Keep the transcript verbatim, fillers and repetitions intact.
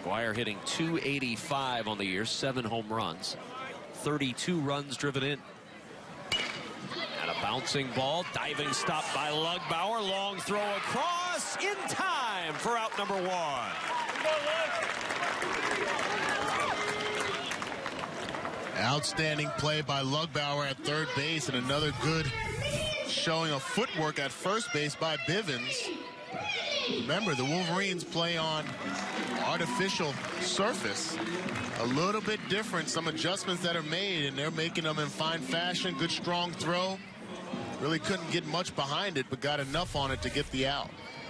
Lugbauer hitting two eighty-five on the year, seven home runs, thirty-two runs driven in. And a bouncing ball, diving stop by Lugbauer, long throw across in time for out number one. Outstanding play by Lugbauer at third base, and another good showing of footwork at first base by Bivens. Remember, the Wolverines play on artificial surface. A little bit different, some adjustments that are made, and they're making them in fine fashion. Good strong throw. Really couldn't get much behind it, but got enough on it to get the out.